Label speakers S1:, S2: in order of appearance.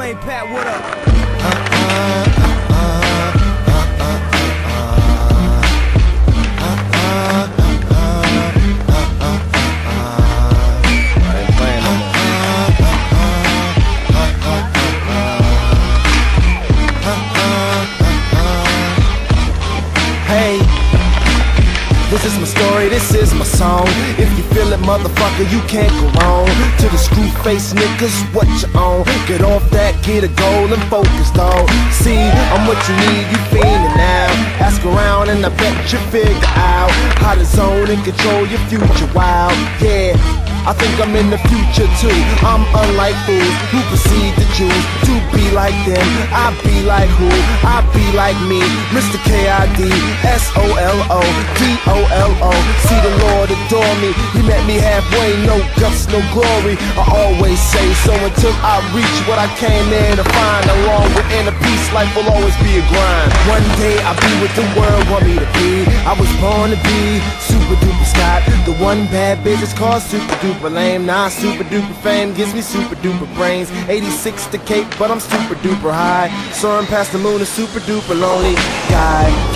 S1: Flame Pat, what up?
S2: Hey, this is my story, this is my song. If you feel it, motherfucker, you can't go wrong. To the screw face niggas, what you own? Get off that, get a goal and focus, dawg. See, I'm what you need, you fiending now. Ask around and I bet you figure out how to zone and control your future wild. Yeah, I think I'm in the future too. I'm unlike fools who proceed to choose to be like them. I be like who? I be like me, Mr. K-I-D S-O-L-O-D-O-L-O. See the Lord adore me, He met me halfway, no guts, no glory. I always say so until I reach what I came there to find. Along with inner peace, life will always be a grind. One day I'll be what the world want me to be. I was born to be super duper Scott, the one bad business called super duper lame. Nah, super duper fame gives me super duper brains. 86 the Cape, but I'm super duper high. Soaring past the moon, a super duper lonely guy.